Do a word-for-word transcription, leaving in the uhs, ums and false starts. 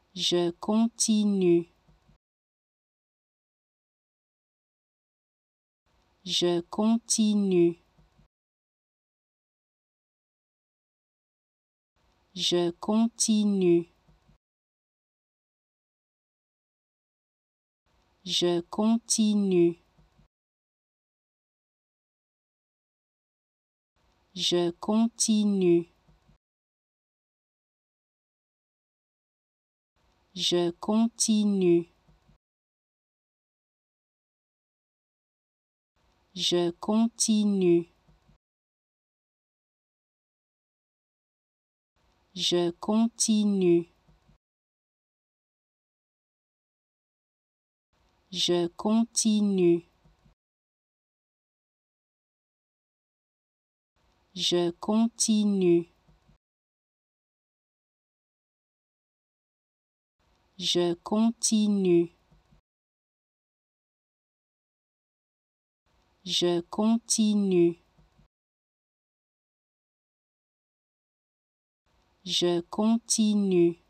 Je continue. Je continue. Je continue. Je continue. Je continue. Je continue. Je continue. Je continue. Je continue. Je continue. Je continue. Je continue. Je continue.